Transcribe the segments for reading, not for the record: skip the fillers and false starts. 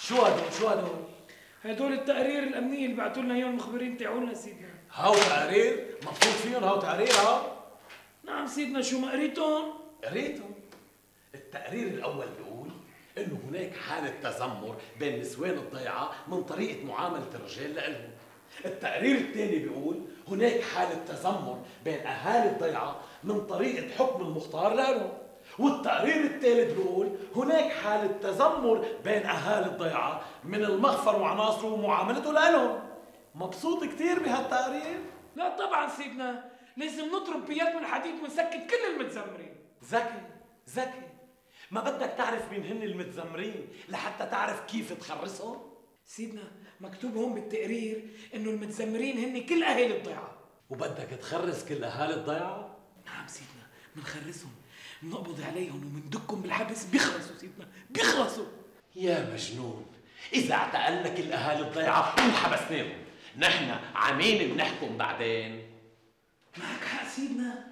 شو هدول؟ هدول التقارير الامنيه اللي بعثوا لنا اياهم المخبرين تاعولنا سيدنا. هاو تقارير؟ مبسوط فيهم هاو تقارير هاو؟ نعم سيدنا. شو ما قريتهم؟ قريتهم. التقرير الاول بيقول انه هناك حاله تذمر بين النسوان الضيعه من طريقه معامله الرجال لهم. التقرير الثاني بيقول هناك حاله تذمر بين اهالي الضيعه من طريقه حكم المختار لهم. والتقرير الثالث بيقول هناك حاله تذمر بين اهالي الضيعه من المخفر وعناصره ومعاملته لهم. مبسوط كثير بهالتقرير؟ لا طبعا سيدنا، لازم نضرب بيد من حديد ونسكت كل المتذمرين. ذكي، ما بدك تعرف مين هن المتذمرين لحتى تعرف كيف تخرسهم؟ سيدنا مكتوب هون بالتقرير انه المتذمرين هن كل اهالي الضيعه. وبدك تخرس كل اهالي الضيعه؟ نعم سيدنا، منخرسهم، منقبض عليهم ومندكهم بالحبس. بيخلصوا سيدنا، بيخلصوا. يا مجنون، اذا اعتقلنا كل اهالي الضيعه وحبسناهم، نحن عمين بنحكم بعدين؟ معك حق سيدنا.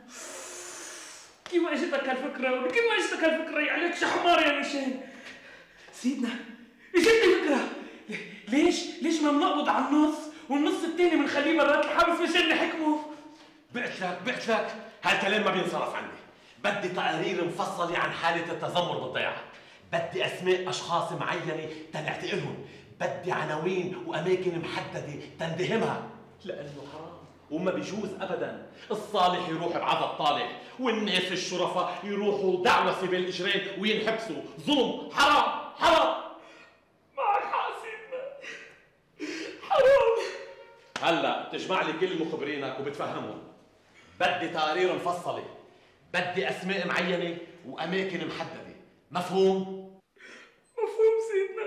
كيف ما اجتك هالفكره؟ كيف ما اجتك هالفكره؟ عليك شو حمار يا مشان. سيدنا اجتني فكره. ليش ما بنقبض على النص والنص الثاني بنخليه برات الحبس مشان نحكمه؟ بعت لك هالكلام ما بينصرف عندي. بدي تقارير مفصله عن حاله التذمر بالضيعه، بدي اسماء اشخاص معينه تنعتقلهم، بدي عناوين واماكن محدده تندهمها، لانه حرام وما بيجوز ابدا الصالح يروح بعذاب طالح والناس الشرفاء يروحوا دعوسه بين الاجرين وينحبسوا. ظلم، حرام. معك حق سيدنا، حرام. هلا تجمع لي كل مخبرينك وبتفهمهم. بدي تقارير مفصله، بدي اسماء معينه واماكن محدده. مفهوم سيدنا.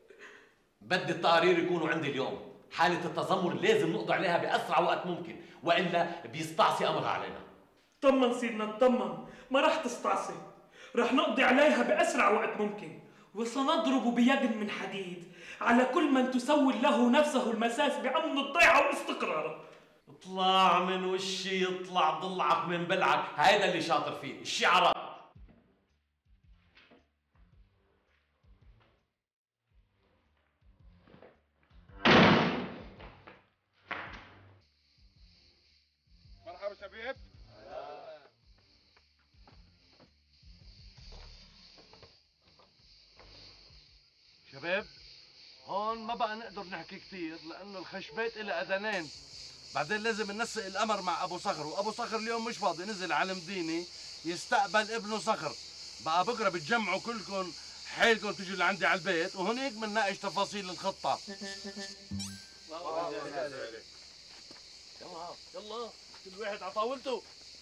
بدي التقارير يكونوا عندي اليوم. حاله التذمر لازم نقضي عليها باسرع وقت ممكن، والا بيستعصي امرها علينا. طمن سيدنا، اطمن، ما راح تستعصي. راح نقضي عليها باسرع وقت ممكن، وسنضرب بيد من حديد على كل من تسول له نفسه المساس بامن الضيعه واستقراره. اطلع من وشي، يطلع ضلعك من بلعك، هيدا اللي شاطر فيه الشعراء. مرحبا شباب. شباب هون ما بقى نقدر نحكي كثير لانه الخشبات إلها اذانين. بعدين لازم ننسق الامر مع ابو صخر، وابو صخر اليوم مش فاضي، نزل على المدينه يستقبل ابنه صخر. بقى بكره بتجمعوا كلكم حيلكم تجوا لعندي على البيت، وهنيك بنناقش تفاصيل الخطه. يلا كل واحد على طاولته.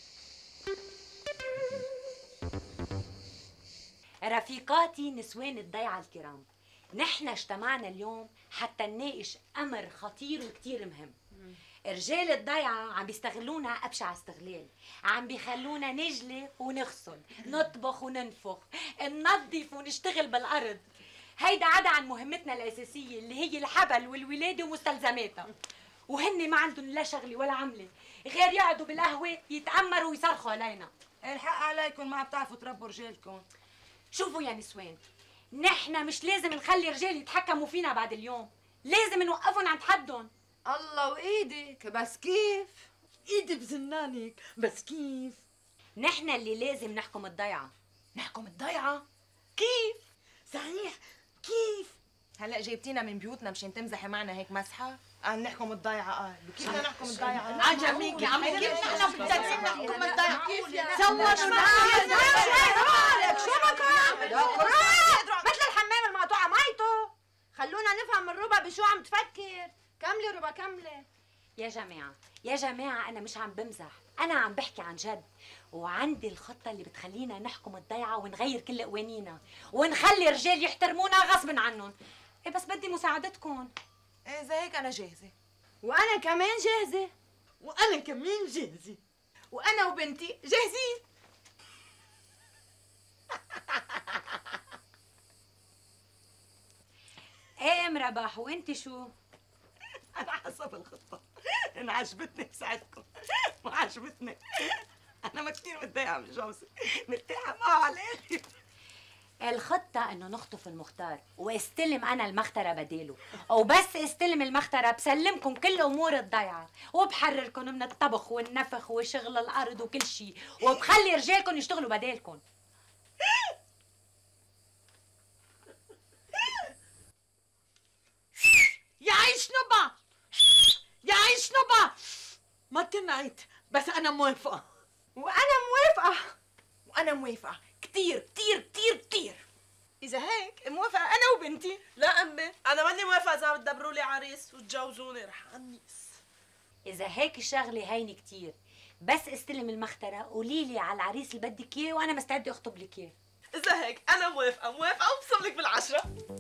رفيقاتي نسوان الضيعة الكرام، نحن اجتمعنا اليوم حتى نناقش أمر خطير وكتير مهم. رجال الضيعة عم بيستغلونا أبشع استغلال، عم بيخلونا نجلي ونغسل، نطبخ وننفخ، ننظف ونشتغل بالأرض. هيدا عدا عن مهمتنا الأساسية اللي هي الحبل والولادة ومستلزماتها. وهن ما عندهم لا شغلة ولا عملة غير يقعدوا بالقهوة يتأمروا ويصرخوا علينا. الحق عليكم، ما بتعرفوا تربوا رجالكم. شوفوا يا نسوان، نحن مش لازم نخلي رجال يتحكموا فينا بعد اليوم، لازم نوقفهم عند حدهم. الله وايدك، بس كيف؟ ايدي بزنانك، بس كيف؟ نحن اللي لازم نحكم الضيعة. نحكم الضيعة؟ كيف؟ صحيح كيف؟ هلا جايبتينا من بيوتنا مشان تمزحي معنا هيك مسحة؟ قال نحكم الضيعة. كيف بدنا نحكم الضيعة؟ عجبنيك يا عمي، كيف نحن بدنا نحكم الضيعة؟ كيف يا سووا شو مالك؟ شو بك؟ مثل الحمام المقطوعة ميته. خلونا نفهم الربا بشو عم تفكر. كملي ربا كملي. يا جماعة أنا مش عم بمزح، أنا عم بحكي عن جد. وعندي الخطة اللي بتخلينا نحكم الضيعة ونغير كل قوانينا ونخلي الرجال يحترمونا غصب عنهم. إيه بس بدي مساعدتكم. ايه زي هيك انا جاهزة. وانا كمان جاهزة. وانا كمان جاهزة. وانا وبنتي جاهزين. ايه ام رباح، وانت شو؟ انا حسب الخطة، ان عجبتني بساعدكم، ما عجبتني انا ما كثير متضايقة من جوزي، مرتاحة معه على الاخر. الخطة انه نخطف المختار واستلم انا المخترة بداله، وبس استلم المخترة بسلمكم كل امور الضيعة، وبحرركم من الطبخ والنفخ وشغل الارض وكل شيء، وبخلي رجالكم يشتغلوا بدالكم. يعيش نبا، يعيش نبا. ما تنعيت بس انا موافقة. وانا موافقة كتير كتير كتير كتير. اذا هيك موافقة انا وبنتي. لا امي انا ماني موافقة اذا بتدبروا لي عريس وتجوزوني رح انيس. اذا هيك الشغلة هيني كتير، بس استلم المخترة قولي لي على العريس اللي بدك اياه وانا مستعدة اخطب لك اياه. اذا هيك انا موافقة وبصم لك بالعشرة.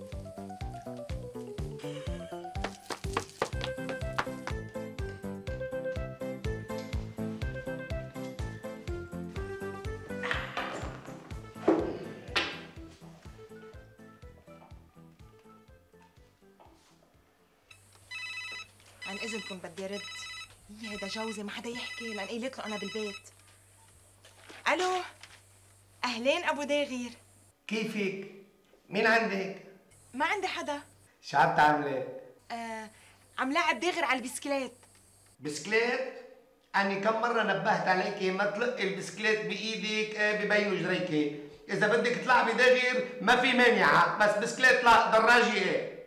عن اذنكم بدي ارد. هيدا جوزي ما حدا يحكي لان قلت له انا بالبيت. الو، اهلين ابو داغير. كيفك؟ مين عندك؟ ما عندي حدا. شو عم تعملي؟ عم لاعب داغر على البسكليت. بسكليت؟ أني كم مرة نبهت عليكي ما تلقي البسكليت بإيدك ببينوا جريكي، إذا بدك تلعبي داغر ما في مانعة، بس بسكليت لا، دراجة إيه؟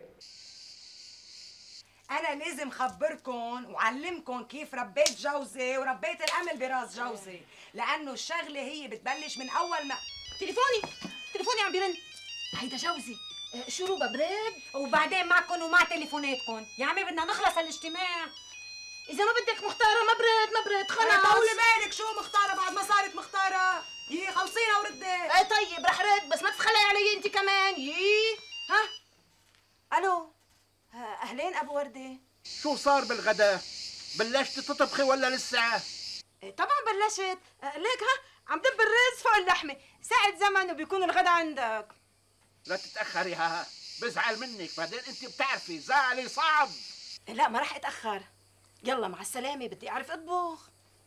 أنا لازم خبركن وعلمكن كيف ربيت جوزي وربيت الأمل براس جوزي، لأنه الشغلة هي بتبلش من أول ما تليفوني عم بيرن. هيدا جوزي. شو روبا بريد؟ وبعدين معكم ومع تليفوناتكم، يا عمي بدنا نخلص الاجتماع. إذا ما بدك مختارة ما بريد خلص. طولي بالك، شو مختارة بعد ما صارت مختارة؟ يي خلصينا وردي. طيب رح رد بس ما تتخلي علي أنت كمان. ها؟ ألو، أهلين أبو وردة. شو صار بالغداء؟ بلشت تطبخي ولا لسه؟ طبعا بلشت. ليك عم دب الرز فوق اللحمة، ساعة زمن وبيكون الغدا عندك. لا تتأخري بزعل منك، بعدين انت بتعرفي زعلي صعب. لا ما رح اتأخر. يلا مع السلامة، بدي أعرف أطبخ.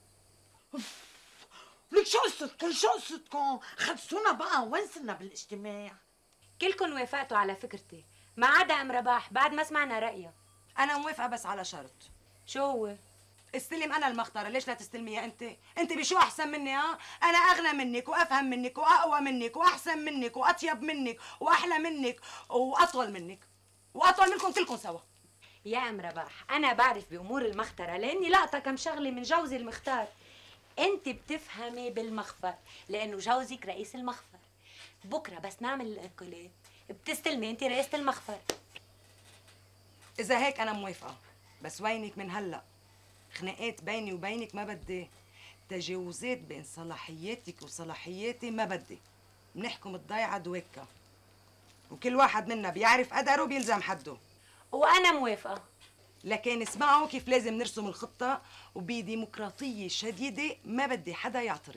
لك شو قصتكم؟ خلصونا بقى، وين صرنا بالاجتماع؟ كلكم وافقتوا على فكرتي ما عدا ام رباح بعد ما سمعنا رأيها. أنا موافقة بس على شرط. شو هو؟ استلم أنا المختارة، ليش لا تستلميها أنت؟ أنت بشو أحسن مني؟ أنا أغنى منك وأفهم منك وأقوى منك وأحسن منك وأطيب منك وأحلى منك وأطول منك وأطول منكم كلكم سوا. يا ام رباح أنا بعرف بأمور المخترة لأني لقطة كم شغلة من جوزي المختار. أنت بتفهمي بالمخفر لأنه جوزك رئيس المخفر. بكرة بس نعمل الانقلاب بتستلمي أنت رئيسة المخفر. إذا هيك أنا موافقة، بس وينك من هلأ؟ خناقات بيني وبينك ما بدي، تجاوزات بين صلاحياتك وصلاحياتي ما بدي. بنحكم الضيعة دوكا، وكل واحد منا بيعرف قدره بيلزم حده. وأنا موافقة، لكن اسمعوا كيف لازم نرسم الخطة، وبديمقراطية شديدة ما بدي حدا يعترض.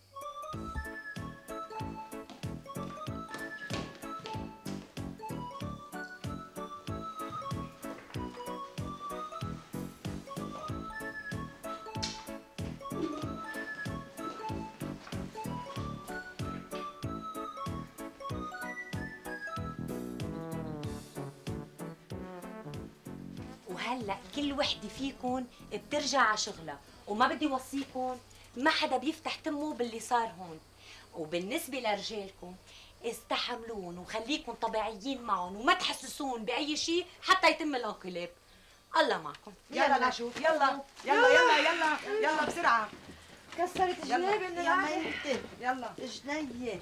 وهلا كل وحده فيكم بترجع على شغلها، وما بدي وصيكم ما حدا بيفتح تمه باللي صار هون. وبالنسبه لرجالكم استحملون وخليكم طبيعيين معهم وما تحسسون باي شيء حتى يتم الانقلاب. الله معكم. يلا نشوف. يلا يلا يلا يلا يلا بسرعه. كسرت الجلابه من العين. يلا جنيه.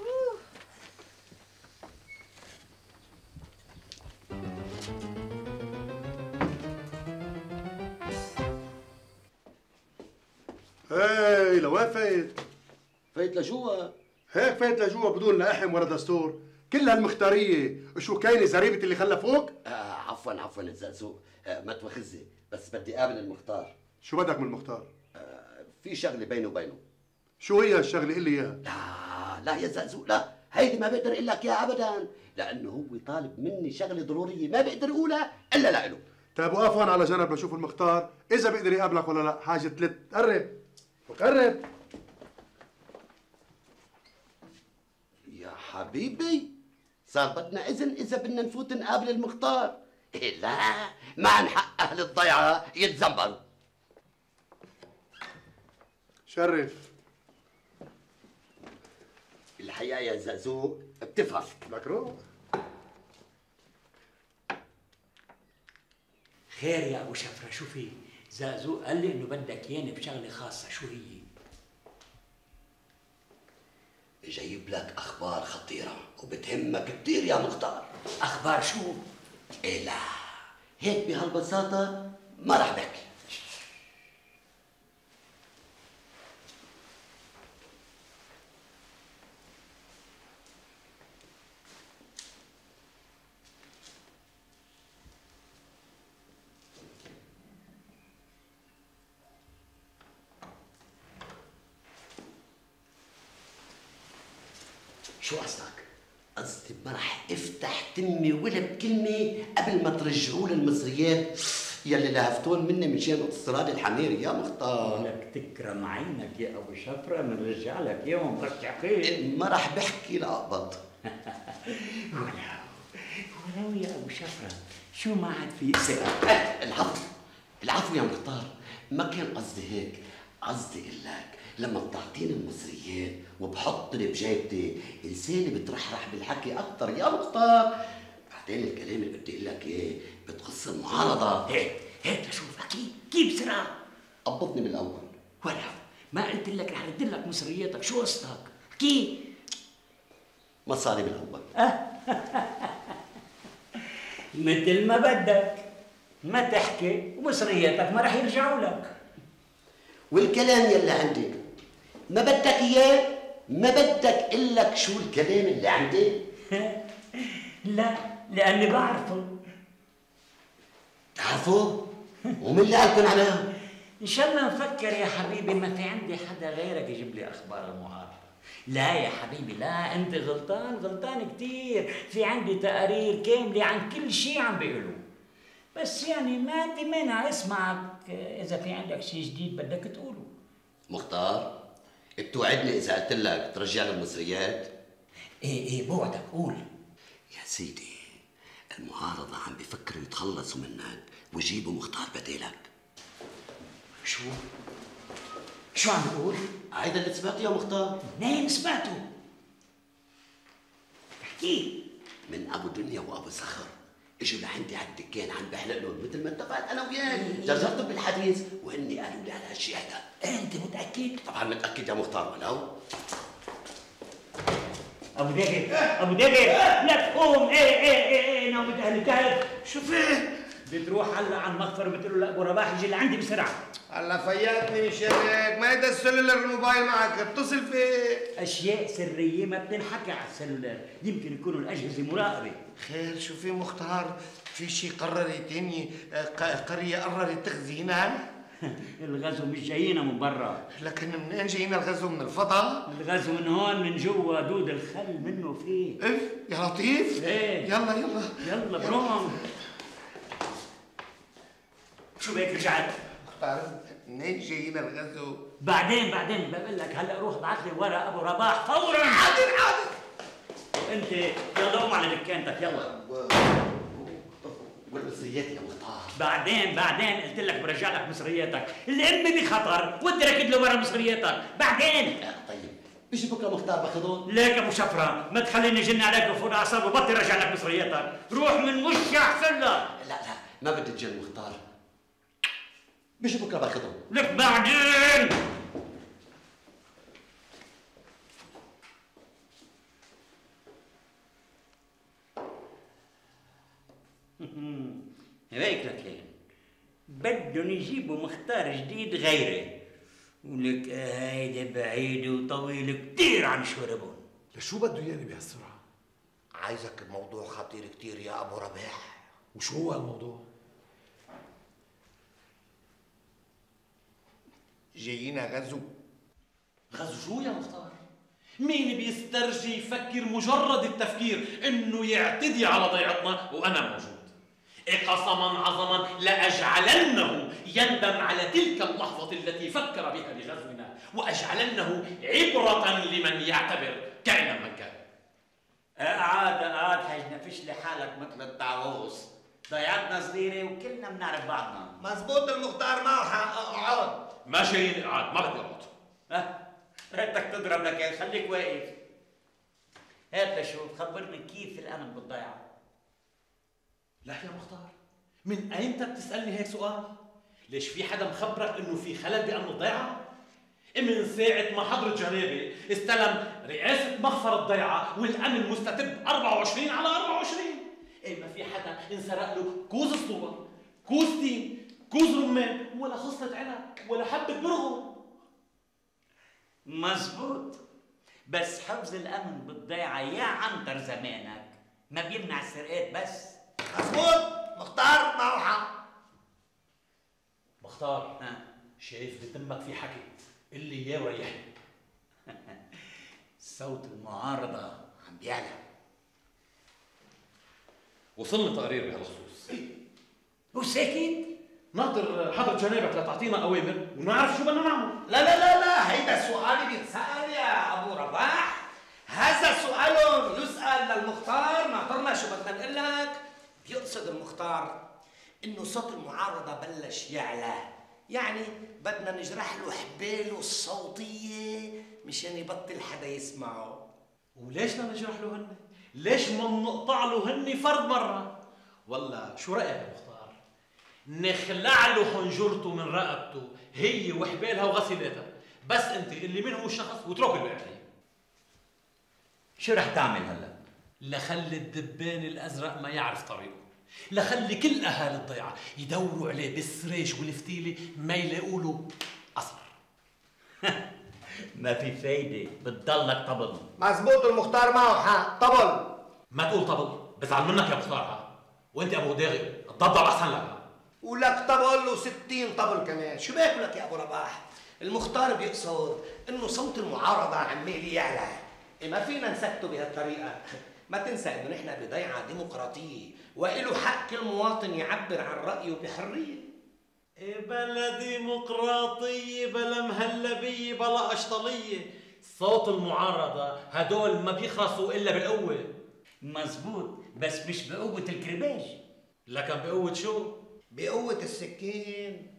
هاي لوين فايت؟ فايت لجوا. هيك فايت لجوا بدون لائحة ولا دستور، كل هالمختارية شو كاينة زريبة اللي خلفوك؟ عفوا الزقزوق، ما تواخذني بس بدي قابل المختار. شو بدك من المختار؟ في شغلة بيني وبينه. شو هي هالشغلة؟ قل لي اياها. لا يا زقزوق لا، هيدي ما بقدر اقول لك اياها ابدا، لأنه هو طالب مني شغلة ضرورية ما بقدر اقولها إلا لإله. طيب وقف هون على جنب لشوف المختار إذا بقدر يقابلك ولا لا، حاجة تلت، قرب قرب. يا حبيبي صار بدنا إذن إذا بدنا نفوت نقابل المختار. إيه لا، ما عن حق أهل الضيعة يتزنبروا. شرف. الحقيقة يا زقزوق بتفهم. لك روح. خير يا ابو شفره، شو في؟ زقزوق قال لي انه بدك ياني بشغله خاصه، شو هي؟ جايب لك اخبار خطيره وبتهمك كثير يا مختار. اخبار شو؟ ايه لا، هيك بهالبساطه ما رح بحكي. شو قصدك؟ قصدي ما رح افتح تمي ولا بكلمه قبل ما ترجعوا للمصريات يلي لهفتون مني مشان اقتصاد الحميري يا مختار. لك تكرم عينك يا ابو شفره، بنرجع لك اياهم برجع خير. ما رح بحكي لاقبض. ولو يا ابو شفره، شو ما عاد في ثقه. العفو العفو يا مختار، ما كان قصدي هيك، قصدي اقول لك لما بتعطيني المصريات وبحطني بجيبتي لساني بترحرح بالحكي اكثر يا مختار. بعدين الكلام اللي بدي اقول لك اياه بتخص المعارضه. هيك لشوف كيف بسرعه. قبضني من الاول. ولا ما قلت لك رح رد لك مصرياتك، شو قصدك؟ كيف؟ مصاري بالاول. مثل ما بدك، ما تحكي ومصرياتك ما رح يرجعوا لك. والكلام يلي عندك ما بدك اياه؟ ما بدك إلك شو الكلام اللي عندي؟ لا، لأني بعرفه. تعرفه؟ ومن اللي قالكن عليها؟ إن شاء الله نفكر يا حبيبي، ما في عندي حدا غيرك يجيب لي أخبار المعارضة. لا يا حبيبي لا، أنت غلطان كثير، في عندي تقارير كاملة عن كل شيء عم بيقولوه. بس يعني ما عندي مانع اسمعك إذا في عندك شيء جديد بدك تقوله. مختار، بتوعدني إذا قلت لك ترجع المصريات؟ إيه بوعدك، قول. يا سيدي المعارضة عم بفكروا يتخلصوا منك ويجيبوا مختار بديلك. شو عم بقول؟ هيدا اللي سمعته يا مختار. منين سمعته؟ احكي. من ابو دنيا وابو صخر اجوا لعندي على الدكان عم بحلق لهم مثل ما اتفقت انا وياك، جرجرتهم بالحديث وهني قالوا لي على هالشيء هذا. انت متاكد؟ طبعا متاكد يا مختار. ولو ابو دقر لك قوم. ايه نوبة اهل الكهف. شو فيه؟ بدي تروح هلا على المخفر بتقول له لابو رباح يجي لعندي بسرعه. هلا فياتني شريك، ما هيدا السلولر الموبايل معك اتصل فيه. اشياء سريه ما بتنحكى على السلولر، يمكن يكونوا الاجهزه مراقبه. خير شو في مختار؟ في شي قررت هني قريه قررت تخزينا؟ الغزو مش جايينا من برا. لكن منين جايينا الغزو؟ من الفضاء؟ الغزو من هون من جوا، دود الخل منه فيه. اف يا لطيف. ايه يلا بروم. شو بك رجعت؟ مختار منين جايينا الغزو؟ بعدين بقول لك، هلا روح بعث لي ورا ابو رباح فورا. حاضر. انت يلا قوم على دكانتك يلا. والمصريات يا مختار؟ بعدين قلت لك برجع لك مصرياتك، الام بخطر وانت ركض له ورا مصرياتك. بعدين طيب بيجي بكره مختار باخذهم؟ ليك ابو شفره، ما تخليني جن عليك وفوق اعصابي وبطل رجع لك مصرياتك، روح من وشي احسن لك. لا ما بدي تجن مختار، بيجي بكره باخذهم. لك بعدين. هيك لك بدهم يجيبوا مختار جديد غيري، ولك هيدا بعيد وطويل كثير عن شربهم. لشو بده ياني بهالسرعه؟ عايزك بموضوع خطير كثير يا ابو رباح. وشو هو الموضوع؟ جايينا غزو. غزو شو يا مختار؟ مين بيسترجي يفكر مجرد التفكير انه يعتدي على ضيعتنا وانا موجود؟ قسما عظما لاجعلنه يندم على تلك اللحظه التي فكر بها لغزونا، واجعلنه عبره لمن يعتبر كائنا من كان. قعد حجنفش لي حالك مثل الطاووس. ضيعتنا صغيره وكلنا بنعرف بعضنا. مزبوط المختار معه حق. اقعد. ما جايين اقعد، ما بدي اقعد. ريتك تضرب لك، خليك واقف. هات لشوف، خبرني كيف الامن بالضيعه. لك يا مختار، من ايمتى بتسالني هيك سؤال؟ ليش في حدا مخبرك انه في خلل بامن الضيعه؟ من ساعة ما حضرة جنابي استلم رئاسة مخفر الضيعة والأمن مستتب 24 على 24. إيه ما في حدا انسرق له كوز اسطوبة، كوز تين، كوز رمان، ولا خصلة عنب، ولا حبة برغل. مزبوط، بس حفظ الأمن بالضيعة يا عنتر زمانك ما بيمنع السرقات بس. مزبوط، مختار معه حق. مختار، شايف بتمك في حكي اللي اياه وريحني. صوت المعارضة عم بيعلى. وصلنا تقرير بهالخصوص. وساكت؟ ناطر حضرة جنابك لتعطينا أوامر ونعرف شو بدنا نعمل. لا لا لا لا، هيدا سؤالي بينسأل يا أبو رباح. هذا سؤال يسأل للمختار. ناطرنا شو بدنا نقول لك. بيقصد المختار إنه صوت المعارضة بلش يعلى، يعني بدنا نجرح له حباله الصوتية مشان يبطل حدا يسمعه. وليش بدنا نجرح له هن؟ ليش ما بنقطع له هن فرد مرة؟ ولا شو رأيك يا مختار؟ نخلع له حنجرته من رقبته هي وحبالها وغسيلاتها، بس انت اللي من هو الشخص واترك الباقي. شو رح تعمل هلا؟ لخلي الدبان الازرق ما يعرف طريقه، لخلي كل اهالي الضيعه يدوروا عليه بالسريش والفتيله ما يلاقوا له اثر. ما في فايده، بتضلك طبل. مزبوط المختار معه حق. طبل. ما تقول طبل، بزعل منك يا مختار. ها وانت ابو داغي تضبضب احسن لك. ولك طبل و60 طبل كمان. شو باكلك يا ابو رباح؟ المختار بيقصد انه صوت المعارضه عمال يعلى. ما فينا نسكته بهالطريقه. ما تنسى انه نحن بضيعه ديمقراطيه وإله حق كل مواطن يعبر عن رايه بحريه. بلا ديمقراطيه بلا مهلبيه بلا اشطليه. صوت المعارضه هدول ما بيخلصوا الا بالقوه. مزبوط، بس مش بقوه الكرباج. لكن بقوه شو؟ بقوه السكين.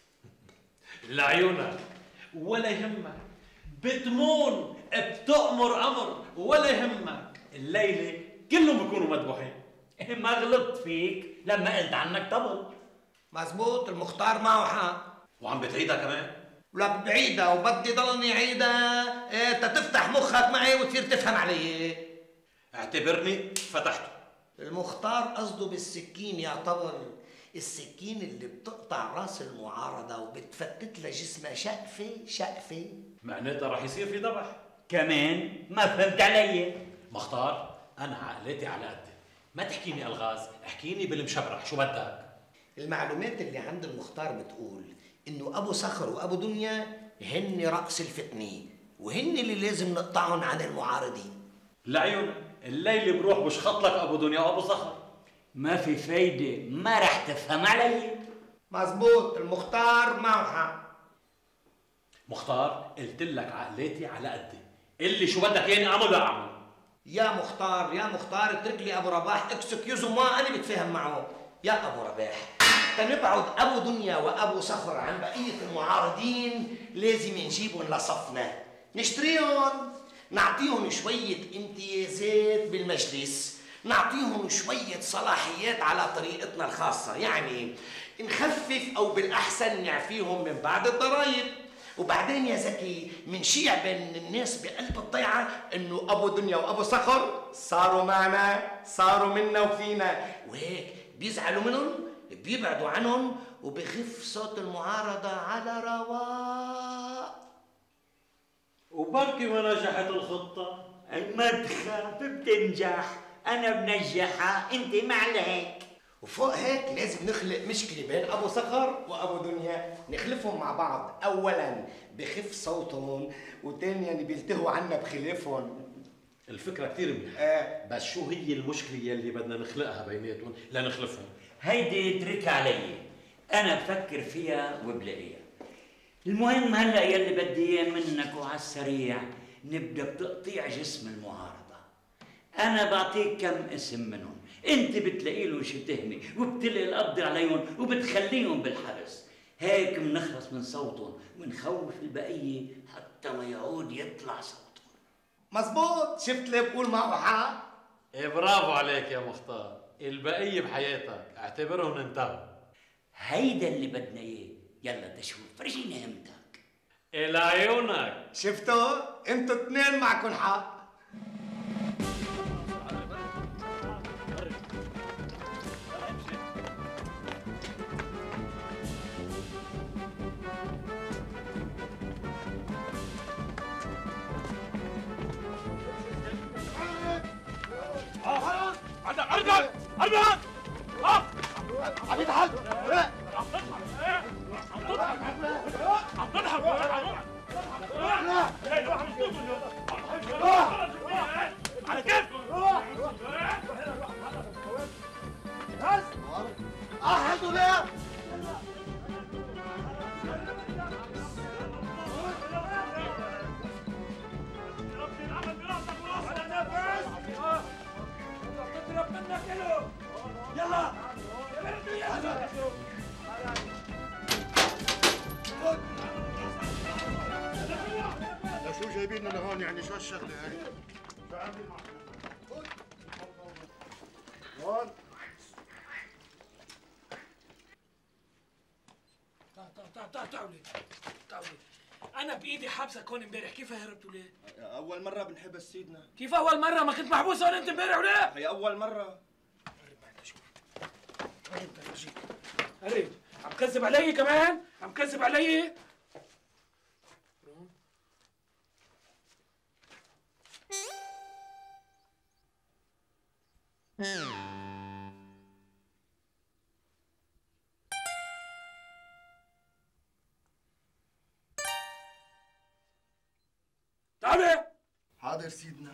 لعيونك ولا يهمك، بتمون بتأمر أمر ولا يهمك. الليلة كلهم بيكونوا مذبوحين. ما غلطت فيك لما قلت عنك طبل. مزبوط المختار معه حق. وعم بتعيدها كمان؟ لا بعيدها وبدي ضلني عيدها تتفتح مخك معي وتصير تفهم علي. اعتبرني فتحته. المختار قصده بالسكين يا طبل، السكين اللي بتقطع راس المعارضة وبتفتت لها جسمها شقفة شقفة. معناتها رح يصير في ذبح. كمان ما فهمت علي. مختار، أنا عقلاتي على قدي، ما تحكيني ألغاز، احكيني بالمشبرح شو بدك. المعلومات اللي عند المختار بتقول إنه أبو صخر وأبو دنيا هن رأس الفتنة وهن اللي لازم نقطعهم عن المعارضين. لعيونك الليلة بروح بشخط لك أبو دنيا وأبو صخر. ما في فايدة، ما رح تفهم علي. مزبوط المختار معه حق. مختار، قلت لك عقلاتي على قدي، اللي شو بدك يعني أعمل لا أعمل. يا مختار يا مختار اترك لي أبو رباح اكسكيوزو ما أنا بتفاهم معه. يا أبو رباح تنبعد أبو دنيا وأبو صخر عن بقية المعارضين لازم نجيبهم لصفنا، نشتريهم، نعطيهم شوية امتيازات بالمجلس، نعطيهم شوية صلاحيات على طريقتنا الخاصة، يعني نخفف أو بالأحسن نعفيهم من بعض الضرائب. وبعدين يا زكي منشيع بين الناس بقلب الضيعة إنه أبو دنيا وأبو صخر صاروا معنا، صاروا منا وفينا، وهيك بيزعلوا منهم، بيبعدوا عنهم، وبخف صوت المعارضة على رواق. وبركي ما نجحت الخطة. ما تخاف بتنجح، أنا بنجحها، أنت ما عليك. وفوق هيك لازم نخلق مشكلة بين أبو صخر وأبو دنيا، نخلفهم مع بعض، أولاً بخف صوتهم، وثانياً بيلتهوا عنا بخلافهم. الفكرة كثير منيحة، بس شو هي المشكلة يلي بدنا نخلقها بيناتهم لنخلفهم؟ هيدي اتركها علي، أنا بفكر فيها وبلاقيها. المهم هلا يلي بدي اياه منك وعلى السريع نبدا بتقطيع جسم المعارضة. انا بعطيك كم اسم منهم، انت بتلاقي لهم شي تهمه وبتلقي القبض عليهم وبتخليهم بالحبس. هيك بنخلص من صوتهم ونخوف البقيه حتى ما يعود يطلع صوتهم. مزبوط، شفت اللي بقول معه حق؟ ايه برافو عليك يا مختار، البقيه بحياتك اعتبرهم انتهوا. هيدا اللي بدنا اياه. يلا تشوف فرجينا همتك. الى عيونك. شفتوا؟ انتوا اثنين معكم حق. ارجع ارجع عم يضحك عم تضحك على كيف احد ولا يلا شو جايبيننا لهون يعني؟ شو هالشغله هاي؟ شو عاملين معكم؟ هون تعالوا انا بايدي حابسك هون امبارح، كيف هربتوا ليه؟ اول مره بنحبس سيدنا. كيف اول مره؟ ما كنت محبوس هون انت امبارح وليه؟ هي اول مره. قريب عم كذب علي كمان؟ عم كذب علي؟ تعالي. حاضر سيدنا.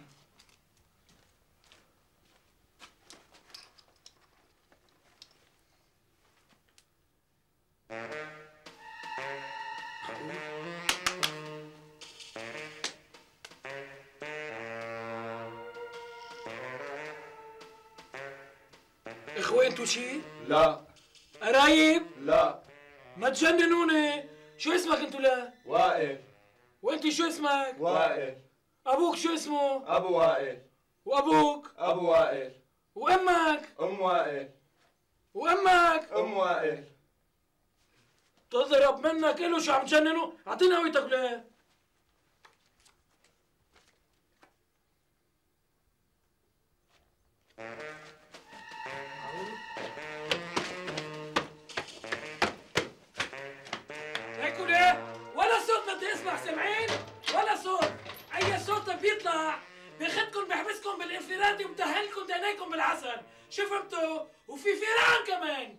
اخوانتو شي؟ لا. قرايب؟ لا. ما تجننوني. شو اسمك انتو؟ لا. وائل. وانت شو اسمك؟ وائل. ابوك شو اسمه؟ ابو وائل. وابوك؟ ابو وائل. وامك؟ ام وائل. وامك؟ ام وائل. تضرب منك إله. شو عم تجننوا؟ اعطيني هويتك ليه؟ هيك ليه؟ ولا صوت بدي اسمع، سامعين؟ ولا صوت، أي صوت بيطلع بياخدكم بيحبسكم بالانفرادي وبدهنكم دنيكم بالعسل، شو فهمتوا؟ وفي فيران كمان.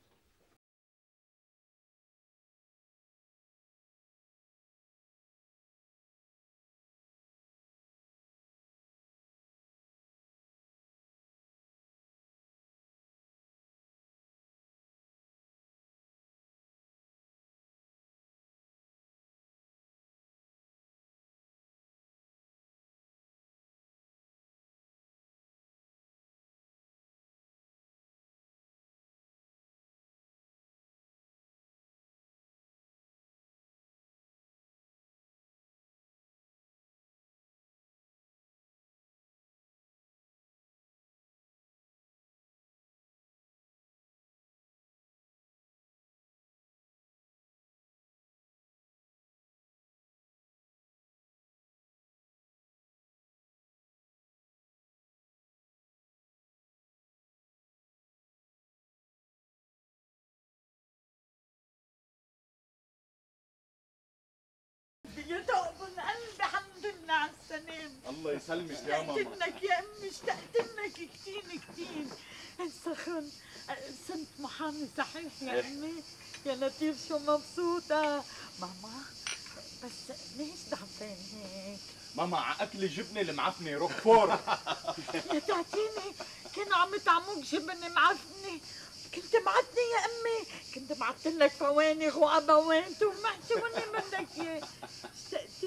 يا ثقب قلبي، حمد لله على السلامة. الله يسلمك يا ماما. اشتقت لك يا امي، اشتقت لك كثير كثير. سخن صرت محامي صحيح يا امي؟ يا لطيف شو مبسوطة. ماما بس ليش تعبان هيك؟ ماما على اكل الجبنه المعفنه روكفور. يا تعطيني كانوا عم يطعموك جبنة معفنة. كنت معتني يا امي، كنت معتن لك فوانغ وابوات ومحشي، وانا بدك اياه. اشتقت لك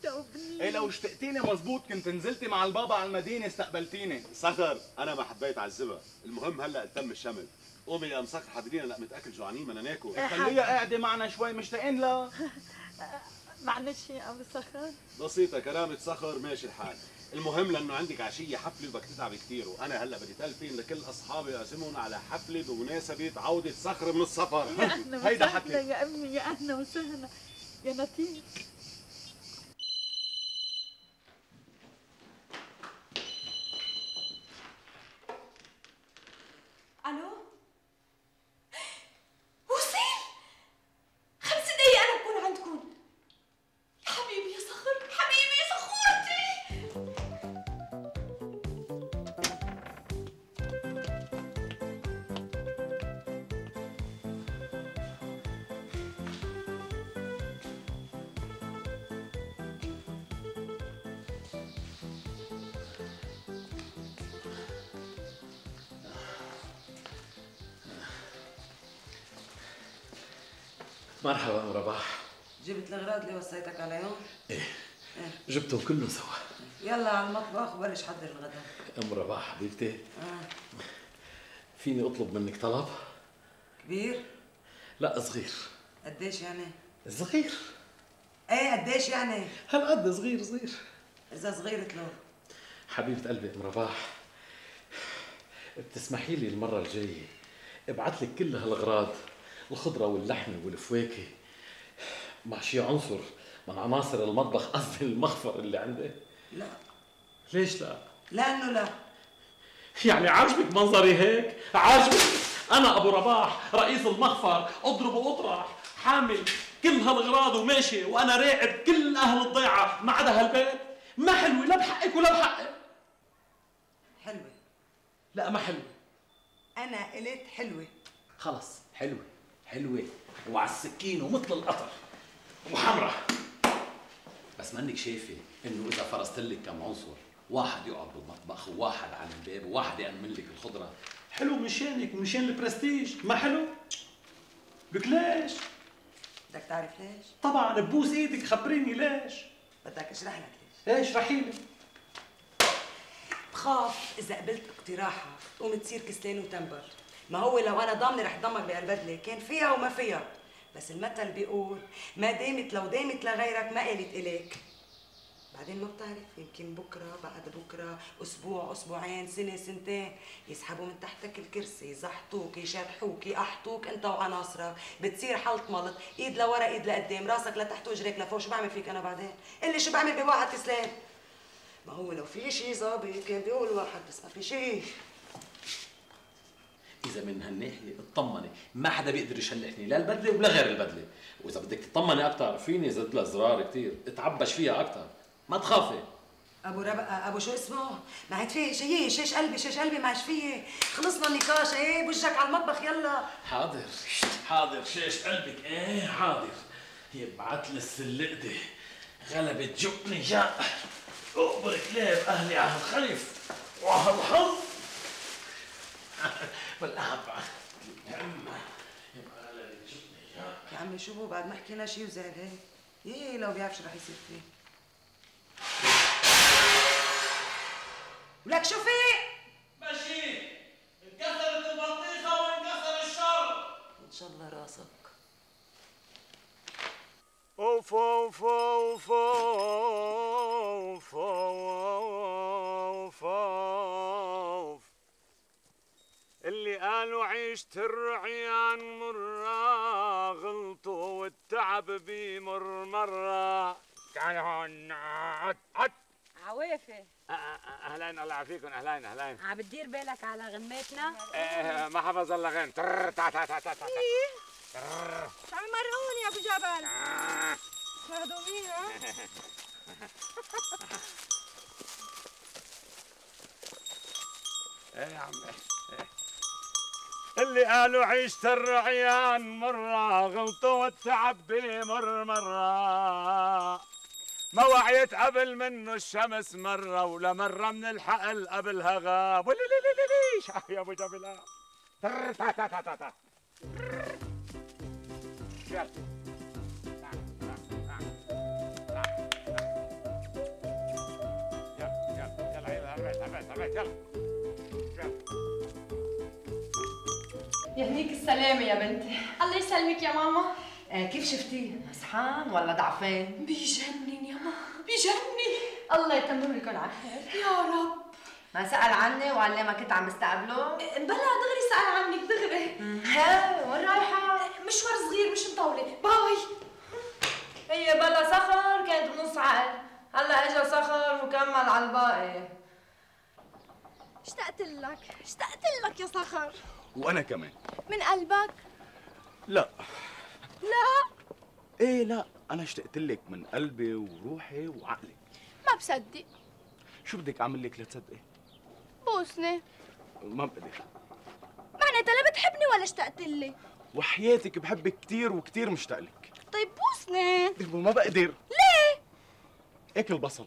توبني. ايه لو اشتقتيني مزبوط كنت نزلتي مع البابا على المدينه استقبلتيني. صخر انا ما حبيت اعذبها، المهم هلا تم الشمل. قومي يا ام صخر حضرينا، لا متاكل جوعانين بدنا ناكل. خليها قاعده معنا شوي مشتاقين لها. معلش يا ابو صخر. بسيطه كرامه صخر ماشي الحال. المهم لانه عندك عشيه حفله وبدك تتعبي كثير، وانا هلا بدي تلفين لكل اصحابي اعزمهم على حفله بمناسبه عوده صخر من السفر. يا اهلا هيدا وسهلا حكي. يا امي، يا اهلا وسهلا يا لطيف. الو وصيل 5 دقايق انا بكون عندكم. يا حبيبي يا صخر، حبيبي يا صخورتي. مرحبا ام رباح. جبت الاغراض اللي وصيتك عليهم؟ ايه جبتهم كلهم سوا. يلا على المطبخ وبلش حضر الغداء. ام رباح حبيبتي، فيني اطلب منك طلب؟ كبير؟ لا صغير. قديش يعني؟ صغير. ايه قديش يعني؟ هالقد صغير صغير. اذا صغير اطلب. حبيبة قلبي ام رباح، بتسمحي لي المرة الجاية ابعث لك كل هالاغراض، الخضرة واللحمة والفواكه مع شي عنصر من عناصر المطبخ، قصدي المخفر اللي عندي. لا. ليش لا؟ لانه لا. يعني عاجبك منظري هيك؟ عاجبك؟ انا ابو رباح رئيس المخفر، اضرب واطرح، حامل كل هالاغراض وماشي، وانا راقب كل اهل الضيعه ما عدا هالبيت. ما حلوه لا بحقك ولا بحقي. حلوه. لا ما حلوه. انا قلت حلوه. خلص حلوه حلوه وعلى السكين ومثل القطر وحمرة. بس منك شايفه انه اذا فرست لك كم عنصر، واحد يقعد بالمطبخ وواحد على الباب وواحد يأمن لك الخضره، حلو مشانك ومشان البرستيج. ما حلو؟ لك ليش؟ بدك تعرف ليش؟ طبعا ببوس ايدك خبريني ليش. بدك اشرح لك ليش. ايش اشرحي لي. بخاف اذا قبلت اقتراحها تقوم تصير كسلان وتنبر. ما هو لو انا ضامنه رح ضمك بهالبدله كان فيها وما فيها، بس المثل بيقول ما دامت لو دامت لغيرك ما قالت اليك. بعدين ما بتعرف، يمكن بكره بعد بكره اسبوع اسبوعين سنه سنتين يسحبوا من تحتك الكرسي، يزحطوك يشرحوك يقحطوك انت وعناصرك، بتصير حلط ملط، ايد لورا ايد لقدام، راسك لتحت واجريك لفوق. شو بعمل فيك انا بعدين؟ قل لي شو بعمل بواحد كسلان؟ ما هو لو في شيء ظابط كان بيقول واحد، بس ما في شيء. إذا من هالناحية اطمني، ما حدا بيقدر يشلحني لا البدلة ولا غير البدلة، وإذا بدك تطمني أكثر فيني زد لها زرار كثير، اتعبش فيها أكثر، ما تخافي. ابو ربقه ابو شو اسمه؟ ما عاد فيه شيء، شيش قلبي شيش قلبي ما عادش فيه، خلصنا النقاش. ايه بوجهك على المطبخ يلا. حاضر حاضر شيش قلبك، ايه حاضر. يبعت لي السلقدة غلبت جبني جاء اقبر كلاب أهلي على الخلف وهالحظ. والله بعت يا عمي يبقى غلبت جبني جاء. يا عمي شو هو بعد ما حكينا شيء وزعل هيك؟ يي لو بيعرف شو رح يصير فيه. ولك شو في؟ ماشي انكسرت البطيخة وانكسر الشر. ان شاء الله راسك. اوف اوف اوف اوف اوف اوف اللي قالوا عيشة الرعيان مرة غلطوا والتعب بيمر مرة. تعال هون. عد عوافي. اهلين الله يعافيكم. اهلين اهلين. عم بتدير بالك على غنماتنا؟ ما حفظ الله غن. تا تا تا تا تا. شو عم يمرقوني يا ابو جبل؟ شاهدوا مين ها؟ ايه يا عمي. اللي قالوا عيشة الرعيان مرة غلطوا والتعب بيمر مرة. ما وعيت قبل منه الشمس مرة ولا مرة من الحقل قبلها غاب. ولي لي لي لي شاف يا ابو جبل. تا تا تا تا تا. يلا. يهنيك السلامة يا بنتي. الله يسلمك يا ماما. كيف شفتيه؟ مسحان ولا ضعفان؟ بيجنن يا ماما، بيجنن. الله يتمم لكم على خير. يا رب. ما سأل عني وعلي ما كنت عم بستقبله؟ بلا دغري سأل عنك دغري. ها وين رايحة؟ مشوار صغير مش مطولة، باي. هي بلا صخر كانت بنص عقل، هلا اجا صخر وكمل على الباقي. اشتقت لك يا صخر. وانا كمان. من قلبك؟ لا لا ايه لا، انا اشتقت لك من قلبي وروحي وعقلي. ما بصدق. شو بدك اعمل لك لتصدقي؟ بوسني. ما بقدر. معناتها لا بتحبني ولا اشتقت لي؟ وحياتك بحبك كثير وكثير مشتاق لك. طيب بوسني. ما بقدر. ليه؟ اكل بصل.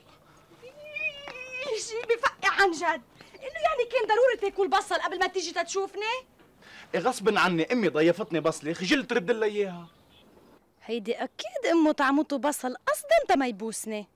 شي بفقع عن جد. انه يعني كان ضروري تاكل بصل قبل ما تيجي تشوفني؟ إيه غصب عني، امي ضيفتني بصله، خجلت رد لها اياها. هيدي اكيد امه طعمته بصل قصدا ما يبوسني.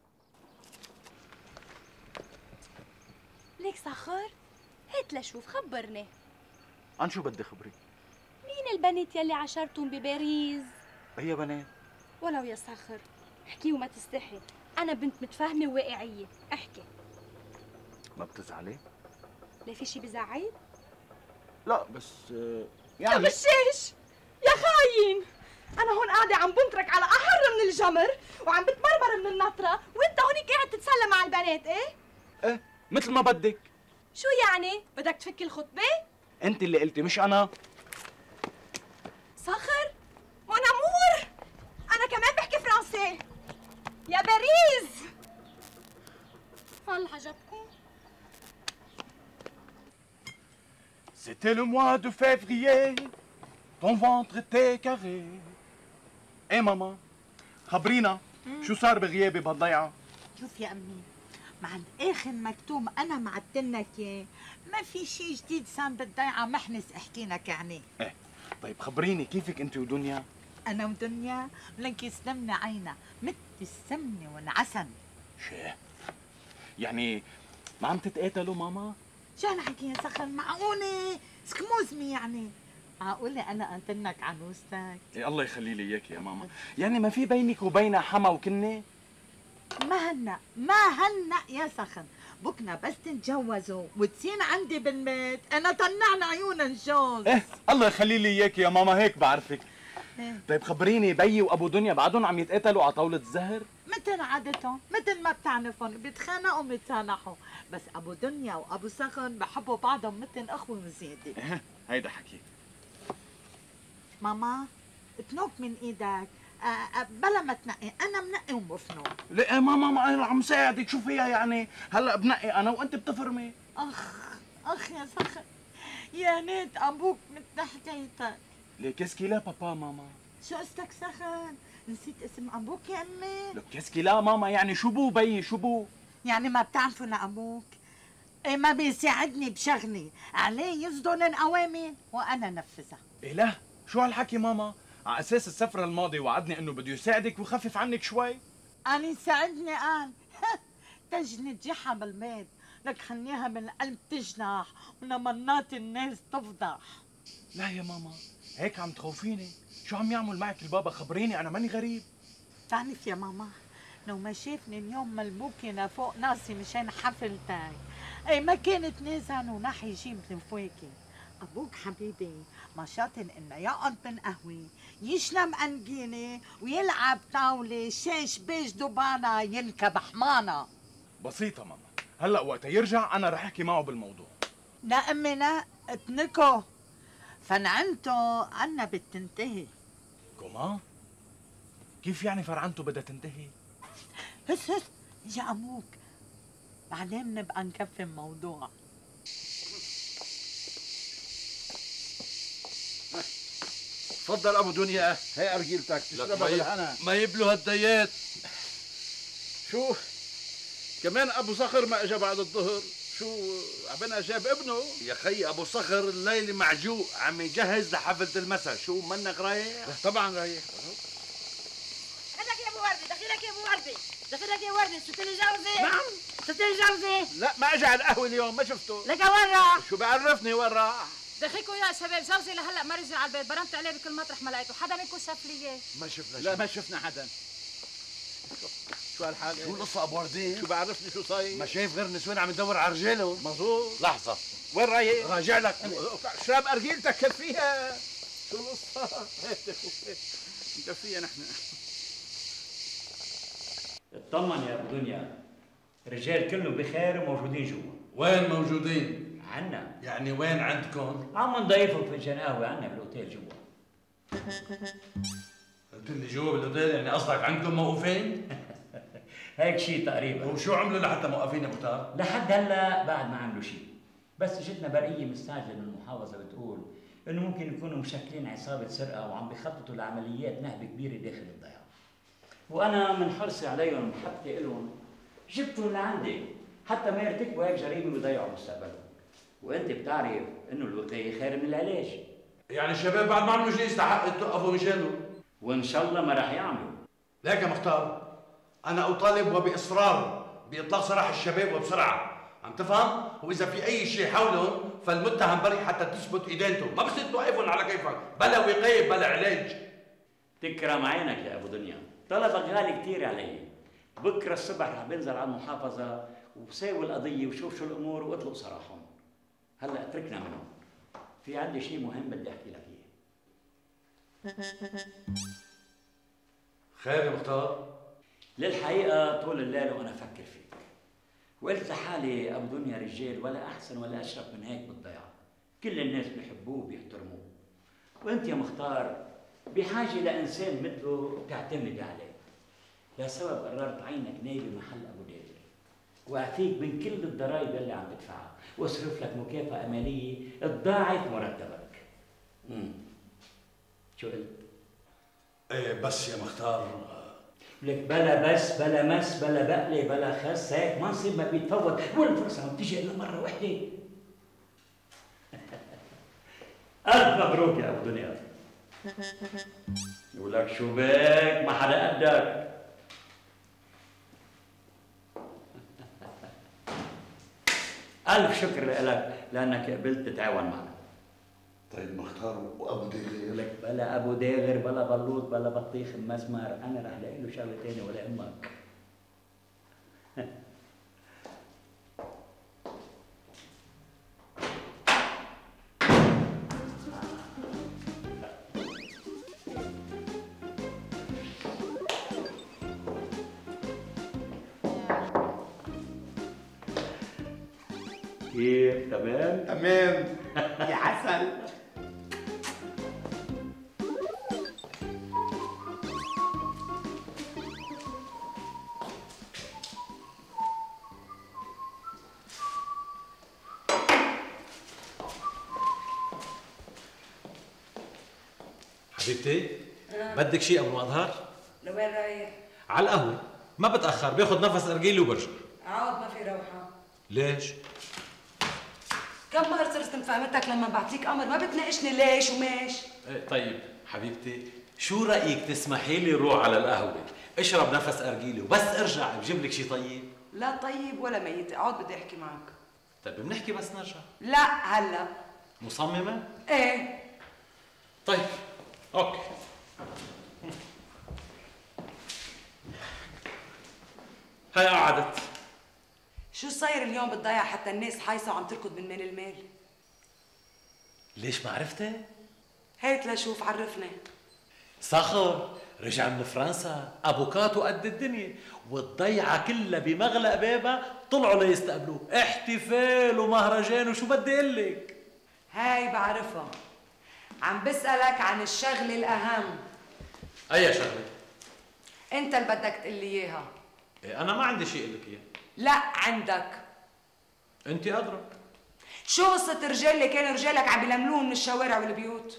ليك صخر؟ هات لشوف، خبرني. عن شو بدي خبرك؟ مين البنات يلي عاشرتهم بباريس؟ هي بنات. ولو يا صخر، احكي وما تستحي، انا بنت متفاهمه وواقعيه، احكي. ما بتزعلي؟ لا في شي بزعل؟ لا بس يا بشاش يا خاين، انا هون قاعده عم بنطرك على احر من الجمر وعم بتمرمر من النطره وانت هونيك قاعد تتسلى مع البنات. ايه مثل ما بدك. شو يعني؟ بدك تفكي الخطبه؟ انت اللي قلتي مش انا. صخر مون امور، انا كمان بحكي فرنسي يا باريس. الله عجبكم. C'était le mois de février, ton ventre était carré. ايه ماما خبرينا شو صار بغيابي بهالضيعه؟ شوف يا امي، مع اخر مكتوب انا معدلك اياه، ما في شيء جديد صار بالضيعه، محنس احكي لك يعني. ايه طيب خبريني كيفك انت ودنيا؟ انا ودنيا لك يسلمنا عينا مثل السمنه والعسل. شيه يعني ما عم تتقاتلوا ماما؟ شو هالحكي يا صخر؟ معقوله سكموزمي يعني؟ معقوله انا قلتلك عروستك؟ إيه الله يخلي لي اياك يا ماما، يعني ما في بينك وبينها حما وكنه؟ ما هلا يا صخر، بكنا بس تتجوزوا وتصير عندي بالبيت انا طلعنا عيون الجوز. ايه الله يخلي لي اياك يا ماما، هيك بعرفك. طيب خبريني بيي وابو دنيا بعدهم عم يتقاتلوا على طاوله الزهر؟ مثل عادتهم، مثل ما بتعرفهم، بيتخانقوا وبيتصالحوا، بس ابو دنيا وابو صخر بحبوا بعضهم مثل اخوه وزياده. ايه هيدا حكي. ماما تنوك من ايدك، بلا ما تنقي، انا منقي ومفنون. لا ماما ما انا عم ساعدك، شو فيها يعني؟ هلا بنقي انا وانت بتفرمي. اخ يا صخر، يا نيت ابوك مثل حكايتك. ليه كيسكي لا بابا ماما؟ شو قصدك صخر؟ نسيت اسم ابوك يا امي؟ لك كيسكي لا ماما، يعني شو بو بيي شو بو؟ يعني ما بتعرفوا لابوك؟ ايه ما بيساعدني بشغلي، عليه يصدر الاوامر وانا نفذها. ايه لا شو هالحكي ماما؟ على اساس السفره الماضي وعدني انه بده يساعدك ويخفف عنك شوي. أنا يساعدني قال تجني جحا بالبيت، لك خليها بالقلب تجنح ولمنات الناس تفضح. لا يا ماما هيك عم تخوفيني، شو عم يعمل معك البابا؟ خبريني انا ماني غريب. بتعرف يا ماما، لو ما شافني اليوم ملبوكي لفوق راسي مشان حفلتك، اي ما كانت نازل ونح يجيب لفواكي. ابوك حبيبي ما شاطن انه يقعد بالقهوه يشلم انجينه ويلعب طاوله شاش بيج دبانه ينكب حمانه. بسيطه ماما، هلا وقت يرجع انا رح احكي معه بالموضوع. لا امي لا، اتنكو فنعنته عنا بتنتهي. كوما؟ كيف يعني فرعنته بدها تنتهي؟ هس هس يا ابوك، بعدين بنبقى نكفي الموضوع. تفضل ابو دنيا، هي ارجيلتك تشربها بالهنا. ما يبلوا هالديات. شو كمان ابو صخر ما اجى بعد الظهر؟ شو عبنا جاب ابنه؟ يا خي ابو صخر الليله معجوق عم يجهز لحفله المساء، شو منك رايح؟ طبعا رايح. بدك يا ابو وردي دخيل لك يا ابو وردة، دخل لك يا وردة، شفت لي جوزي؟ نعم شفت لي جوزي؟ لا ما اجى على القهوه اليوم، ما شفته. لك وين راح؟ شو بعرفني وين راح؟ دخيكوا يا شباب، جوزي لهلا ما رجع على البيت، برمت عليه بكل مطرح ما لقيته، حدا منكم شاف لي اياه؟ ما شفنا لا ما شفنا حدا. شو هالحال؟ شو القصة ابو وردين؟ شو بعرفني شو صاير؟ ما شايف غير نسوان عم يدور على رجالهم. مظبوط. لحظة، وين رايح؟ راجع لك أنا. شرب ارجيلتك كفيها. شو القصة؟ نكفيها نحن. اطمن يا ابو دنيا، الرجال كلهم بخير وموجودين جوا. وين موجودين؟ عنا. يعني وين عندكم؟ عم نضيفهم في الجناوي عنا بالاوتيل جوا. قلت لي جوا بالاوتيل، يعني قصدك عندكم موقوفين؟ هيك شيء تقريبا. وشو عملوا لحتى موقفين يا مختار؟ لحد هلا بعد ما عملوا شيء، بس اجتنا برقيه مستعجله من المحافظه بتقول انه ممكن يكونوا مشكلين عصابه سرقه وعم بيخططوا لعمليات نهب كبيره داخل الضيعه. وانا من حرصي عليهم ومحبتي لهم جبتهم لعندي حتى ما يرتكبوا هيك جريمه ويضيعوا مستقبلهم. وانت بتعرف انه الوقايه خير من العلاج. يعني الشباب بعد ما عملوا شيء يستحق توقفوا مشانه. وان شاء الله ما راح يعملوا. ليك يا مختار، انا اطالب وباصرار باطلاق سراح الشباب وبسرعه، عم تفهم؟ واذا في اي شيء حولهم فالمتهم بريء حتى تثبت ادانته، ما بصير توقفهم على كيفك، بلا وقايه بلا علاج. تكرم عينك يا ابو دنيا، طلبك غالي كثير علي. بكره الصبح رح بنزل على المحافظه وبساوي القضيه وشوف شو الامور واطلق سراحهم. هلا اتركنا منهم، في عندي شيء مهم بدي احكي لك اياه. خير يا مختار؟ للحقيقه طول الليل وانا افكر فيك، وقلت لحالي ابو دنيا رجال ولا احسن ولا اشرف من هيك بالضيعه، كل الناس بيحبوه وبيحترموه، وانت يا مختار بحاجه لانسان مثله تعتمد عليه. لسبب قررت عينك نايبه محل ابو دادر، واعفيك من كل الضرائب اللي عم تدفعها، واصرف لك مكافاه ماليه تضاعف مرتبك. شو قلت؟ ايه بس يا مختار. لك بلا بس بلا مس بلا بقلة بلا خس، هيك منصب ما بيتفوت والفرصة ما بتيجي إلا مرة واحدة. ألف مبروك يا أبو دنيا. ولك شو بك ما حدا قدك. ألف شكر لك لأنك قبلت تتعاون معنا. طيب مختار وابو داغر؟ لك بلا ابو داغر بلا بلوط بلا بطيخ مزمر، انا رح لاقي له شغله ثانيه ولا امك. كيف تمام؟ تمام يا عسل. حبيبتي بدك شيء قبل ما اظهر؟ لوين رايح؟ على القهوة، ما بتأخر، باخذ نفس ارجيلي وبرجع. عود ما في روحة. ليش؟ كم مرة صرت مفهمتك لما بعطيك امر ما بتناقشني ليش وماش؟ ايه طيب حبيبتي، شو رأيك تسمحي لي روح على القهوة، اشرب نفس ارجيلي وبس ارجع بجيب لك شيء طيب؟ لا طيب ولا ميت، اقعد بدي احكي معك. طيب بنحكي بس نرجع. لا هلا. مصممة؟ ايه. طيب اوكي. هاي قعدت. شو صاير اليوم بالضيعة حتى الناس حايصة وعم تركض من مال المال؟ ليش ما عرفتي؟ هات لشوف عرفني. صخر رجع من فرنسا، افوكاتو قد الدنيا، والضيعة كلها بمغلق بابها طلعوا ليستقبلوه، احتفال ومهرجان وشو بدي اقول لك؟ هاي بعرفها. عم بسألك عن الشغلة الأهم. أي شغلة؟ أنت اللي بدك تقول لي إياها. إيه أنا ما عندي شيء أقول لك إياه. لا عندك. أنت أدرى. شو قصة الرجال اللي كانوا رجالك عم بيلملوهم من الشوارع والبيوت؟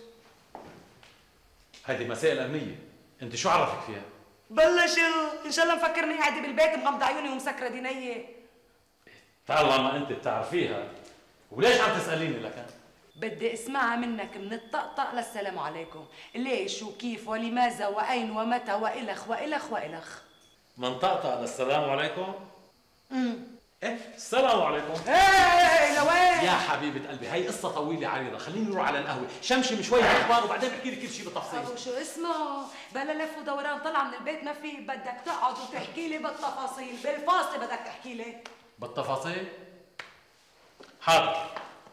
هذه مسائل أمنية، أنت شو عرفك فيها؟ بلشوا، إن شاء الله مفكرني قاعدة بالبيت مغمضة عيوني ومسكرة دينية. طالما أنت بتعرفيها، وليش عم تسأليني لك؟ بدي اسمعها منك من الطقطق للسلام عليكم، ليش وكيف ولماذا وأين ومتى وإلخ وإلخ وإلخ. منطقة السلام عليكم. ايه السلام عليكم. ايه لوين؟ يا حبيبة قلبي هي قصة طويلة عريضة، خليني نروح على القهوة شمشم شوية أخبار وبعدين بحكي لك كل شيء بالتفصيل. ابو شو اسمه؟ بلا لف ودوران، طلع من البيت ما في، بدك تقعد وتحكي لي بالتفاصيل، بالفاصل بدك تحكي لي. بالتفاصيل؟ حاضر.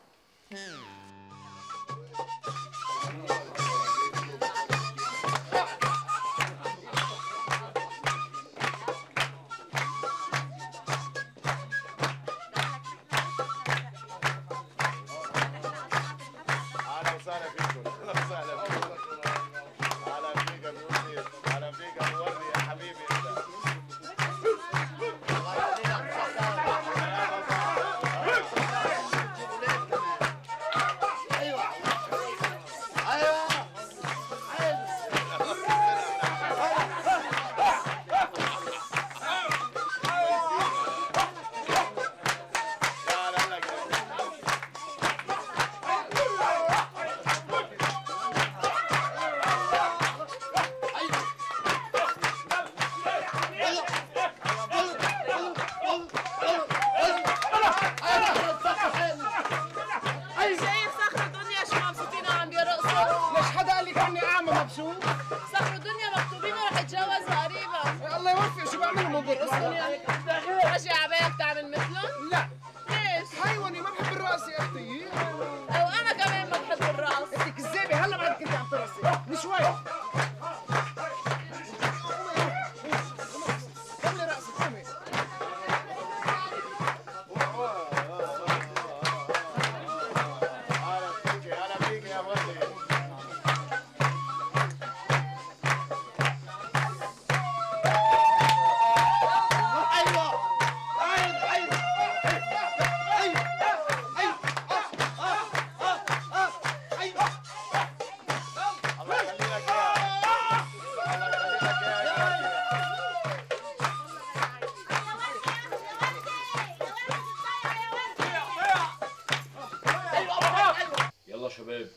شباب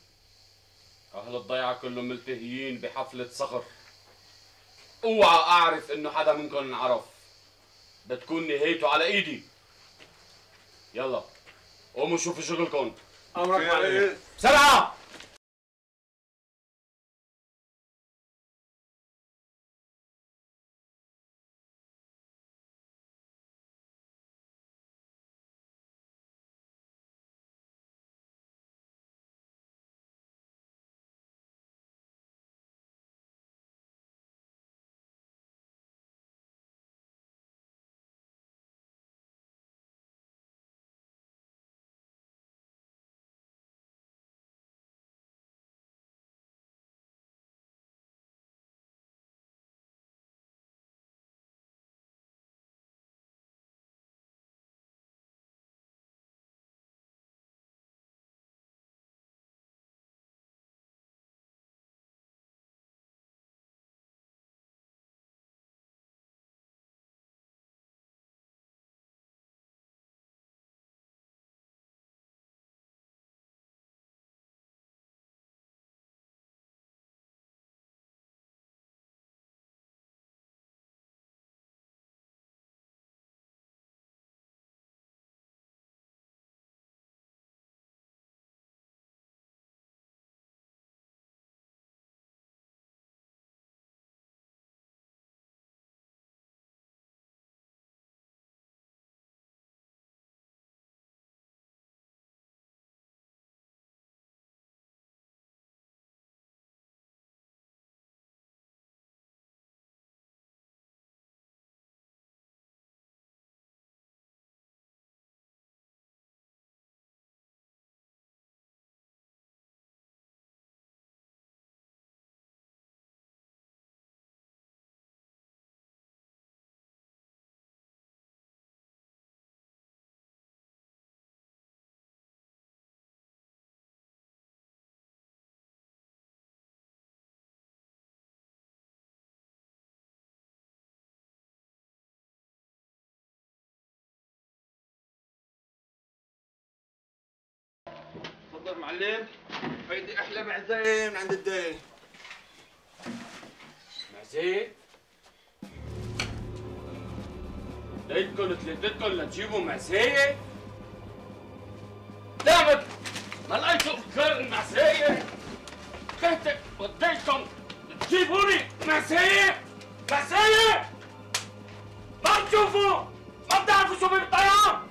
اهل الضيعه كلهم ملتهيين بحفله صخر. اوعى اعرف انه حدا منكم انعرف، بتكون نهايته على ايدي. يلا قوموا شوفوا شغلكم. امرك معلم. بسرعه. تفضل معلم، هيدي احلى معزه من عند الداي. معزه؟ لقيتكم ثلاثتكم لتجيبوا معساية؟ لا ما لقيتوا افكار المعساية؟ وديتكم تجيبوا لي معساية؟ معساية؟ ما بتشوفوا؟ ما بتعرفوا شو بالطيارة؟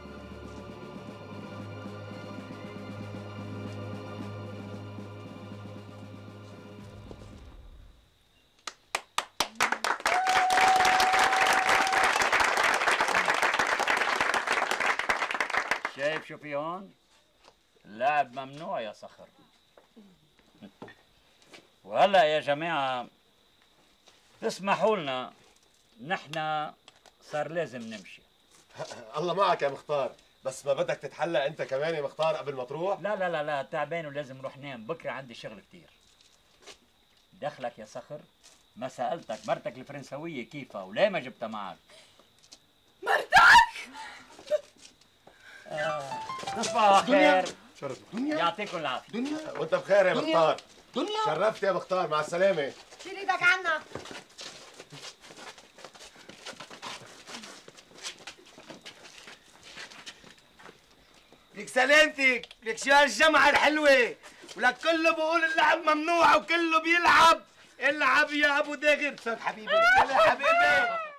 شايف شو في هون؟ اللعب ممنوع يا صخر. وهلا يا جماعة تسمحوا لنا، نحن صار لازم نمشي. الله معك يا مختار، بس ما بدك تتحلى انت كمان يا مختار قبل ما تروح؟ لا لا لا لا، تعبان ولازم روح نام، بكره عندي شغل كتير. دخلك يا صخر؟ ما سألتك مرتك الفرنسوية كيفها وليه ما جبتها معك؟ مرتك؟ تصبحوا على خير. شرف دنيا، يعطيكم العافية. دنيا وانت بخير يا دنيا. مختار. دنيا شرفت يا مختار، مع السلامة. شيل ايدك عنا. لك سلامتك، لك شو هالجمعة الحلوة، ولك كله بقول اللعب ممنوع وكله بيلعب. العب يا ابو داغر. صوت حبيبي. يلا يا حبيبي.